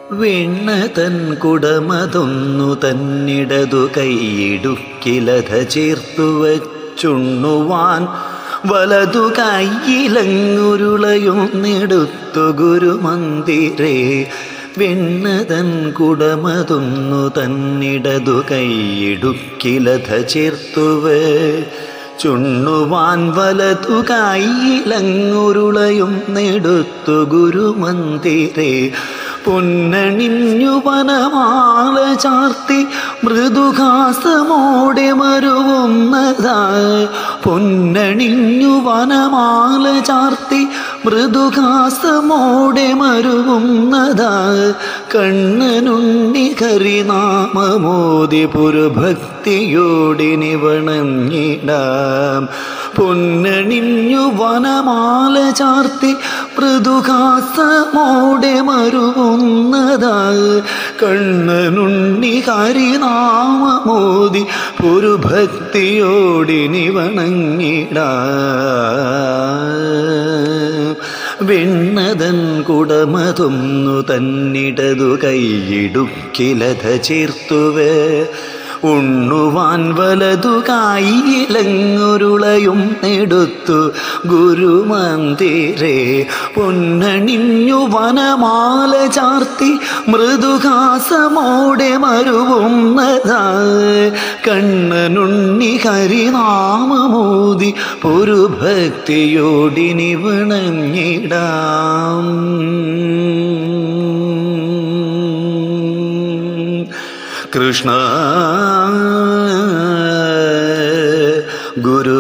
വെണ്ണ തൻ കുടമതൊന്നു തന്നിടതു കൈയിടുക്കിലത ചേർത്തു വച്ചുണ്ണുവാൻ വലതു കൈയിലങ്ങുരുളയൊന്നെടുത്തു ഗുരുമന്ദിരേ. വെണ്ണ തൻ കുടമതൊന്നു തന്നിടതു കൈയിടുക്കിലത ചേർത്തു ചുണ്ണുവാൻ വലതു കൈയിലങ്ങുരുളയൊന്നെടുത്തു ഗുരുമന്ദിരേ. പൊന്നണിഞ്ഞു വനമാല ചാർത്തി മൃദുഹാസമോടെ മരുവുന്നതാ. പൊന്നണിഞ്ഞു വനമാല ചാർത്തി മൃദുഹാസമോടെ മരുവുന്നതാ. കണ്ണനുണ്ണി ഹരിനാമമോദി പുരഭക്തിയോടിനി വണങ്ങിടാം. പൊന്നണിഞ്ഞു വനമാല ചാർത്തി മൃദുഹാസമോടെ മരുവുന്നതാ. കണ്ണനുണ്ണി ഹരിനാമമോദി പുരുഭക്തിയോടിനി വണങ്ങിടാം. വെണ്ണതൻ കുടമതൊന്നു തന്നിടതു കൈയിടുക്കിലത ചേർത്തുവേ. ഉണ്ണുവാൻ വലതു കൈയിലങ്ങുരുളയും എടുത്തു ഗുരുമന്ദിരേ. പൊന്നണിഞ്ഞു വനമാല ചാർത്തി മൃദുഹാസമോടെ മരുവുന്നതാ. കണ്ണനുണ്ണി ഹരിനാമമോദി പുരുഭക്തിയോടിനി വണങ്ങിടാം. കൃഷ്ണ ഗുരു